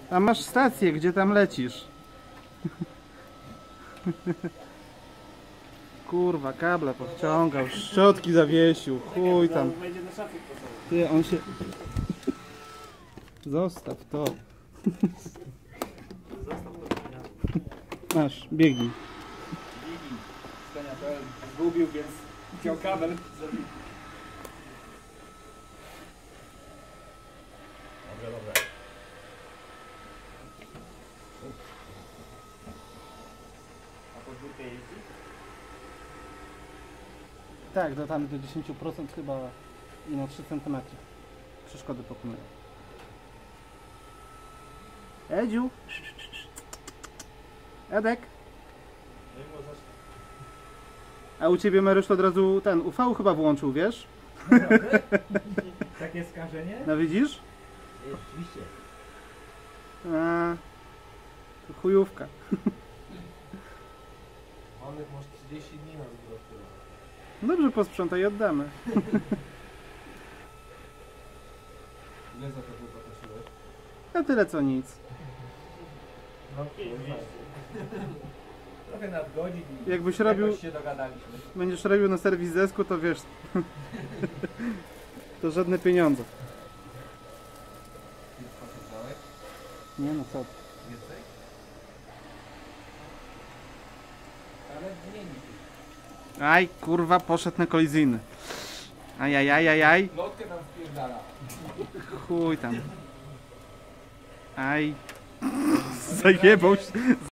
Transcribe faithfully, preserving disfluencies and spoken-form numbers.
A masz stację, gdzie tam lecisz? Kurwa, kable powciągał, szczotki zawiesił, chuj tam. Ty, on się... Zostaw to. Masz, biegnij. Biegnij. Skania to zgubił, więc chciał kabel. Dobra, dobra. A podwórkę jeździ? Tak, do tam do dziesięć procent chyba i no trzy centymetry. Przeszkody pokonują. Edziu! Edek! A u ciebie Marysz od razu ten U V chyba włączył, wiesz? Takie skażenie? No widzisz? Oczywiście. A, to chujówka. Oleg masz trzydzieści dni na zwrot. Dobrze, posprzątaj i oddamy. Ile za to poprosiłeś? A tyle co nic. No trochę nadgodzin i Jakbyś robił, jakoś się dogadaliśmy. będziesz robił na serwis zesku, to wiesz, to żadne pieniądze. Nie no co? Więcej? Ale mniej niż ty. Aj, kurwa, poszedł na kolizyjny. Ajajajajaj. Lotkę tam wpierdala. Chuj tam. Aj. Zajebał się.